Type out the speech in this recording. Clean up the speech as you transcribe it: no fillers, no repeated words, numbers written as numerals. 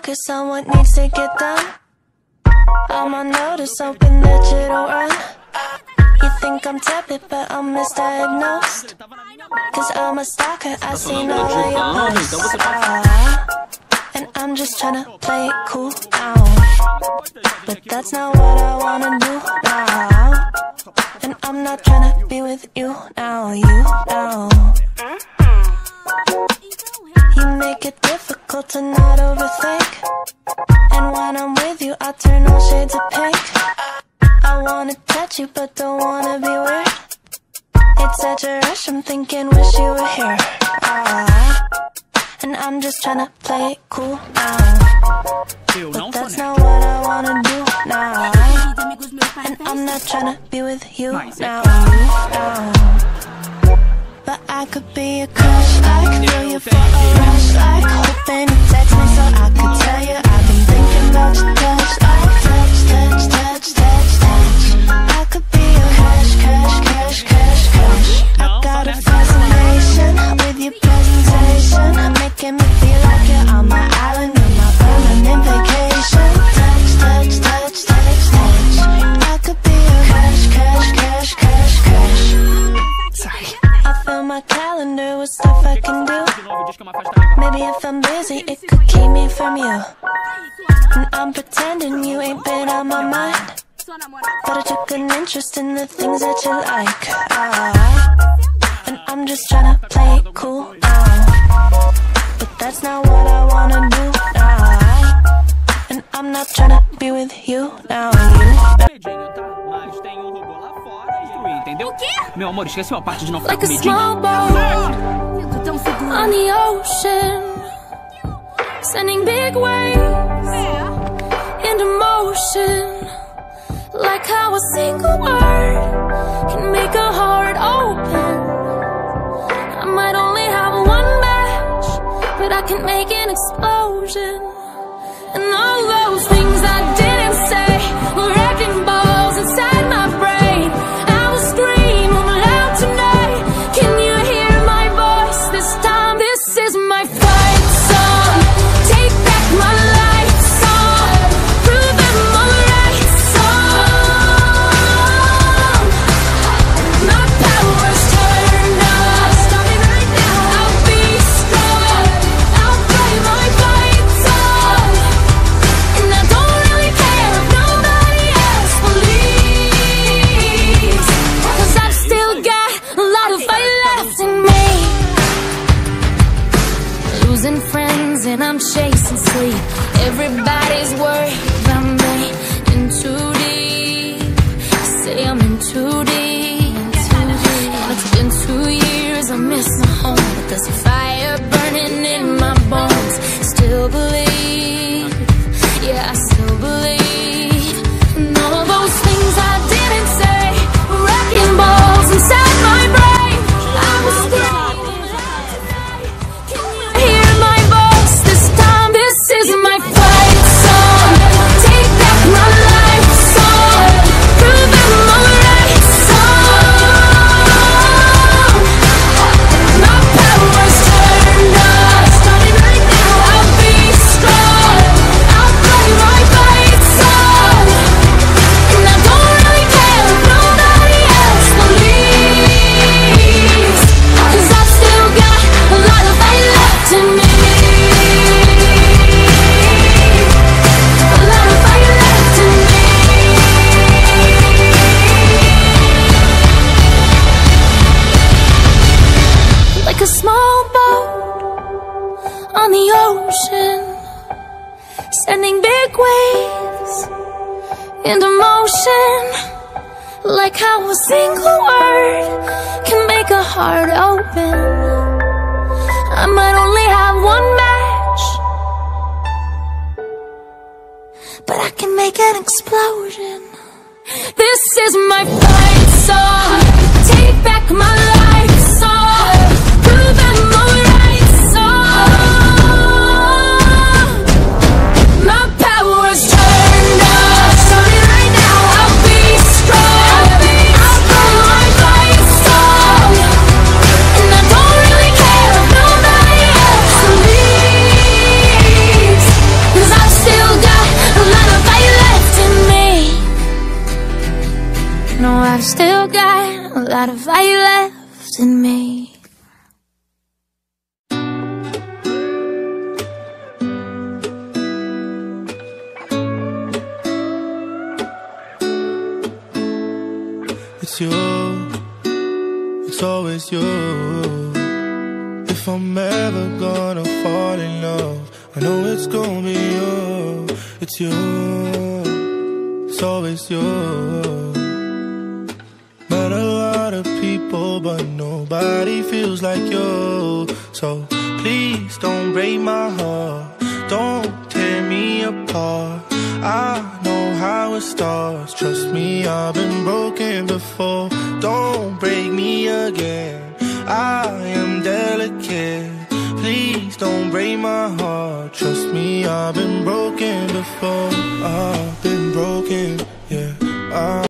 focus on what needs to get done. I'm on notice, hoping that you don't run. You think I'm tepid, but I'm misdiagnosed. Cause I'm a stalker, I seen all of your posts. And I'm just tryna play it cool now. But that's not what I wanna do now. And I'm not tryna be with you now, you now. You make it difficult to not overthink. And when I'm with you, I turn all shades of pink. I wanna touch you, but don't wanna be weird. It's such a rush, I'm thinking, wish you were here. And I'm just tryna play it cool now. But that's not what I wanna do now. And I'm not tryna be with you now, But I could be a crush, I could feel you for a rush. Like hoping you text me so I could tell you I've been thinking about your touch. Like touch, touch, touch, touch, touch. I could be a crush, crush, crush, crush, crush. I got a fascination with your presentation, making me feel like you're on my island, on my permanent vacation. Touch, touch, touch, touch, touch. I could be a crush, crush, crush, crush, crush. Sorry. I fill my calendar with stuff I can do. Maybe if I'm busy, it could keep me from you. And I'm pretending you ain't been on my mind, but I took an interest in the things that you like. And I'm just tryna play it cool now. But that's not what I wanna do now. And I'm not tryna be with you now, Mas tem robô lá fora e destruir, entendeu? Meu amor, esquece uma parte de não ficar like a small boat on the ocean, sending big waves into motion. Like how a single word can make a heart open. I might only have one match, but I can make an explosion. And all those things I didn't say were wrecking balls inside my brain. I will scream loud tonight. Can you hear my voice this time? This is my fight song. Take back my life song. Prove I'm alright song. My power's turned on. Starting right now. I'll be strong. I'll play my fight song. And I don't really care if nobody else believes, 'cause I've still got a lot of fight left in me. Losing friends and I'm chasing sleep. Everybody's worried about me. In too deep. Say I'm in too deep. And it's been 2 years, I miss my home, but there's a fire burning in my bones. Still believe, yeah, I still believe. And all those things I didn't say were wrecking balls inside my brain. I was screaming loud tonight. Can you hear my voice this time? This is my fight song. Take back my life song. Prove I'm alright song. My power's turned on. Starting right now. I'll be strong. I'll play my fight song. And I don't really care if nobody else believes, 'cause I've still got a lot of fight left in me. A lot of fight left in me. Like a small boat on the ocean, sending big waves into motion. Like how a single word can make a heart open. I might only have one match, but I can make an explosion. This is my fight song. Take back my life song. Prove I'm alright song. My power's turned on. Starting right now. I'll be strong. I'll play my fight song. And I don't really care if nobody else believes, 'cause I I've still got a lot of fire left in me. It's you, it's always you. If I'm ever gonna fall in love, I know it's gonna be you. It's you, it's always you. Met a lot of people, but nobody feels like you. So please don't break my heart, don't tear me apart. I know how it starts, trust me, I've been broken before. Don't break me again, I am delicate. Please don't break my heart, trust me, I've been broken before. I've been broken.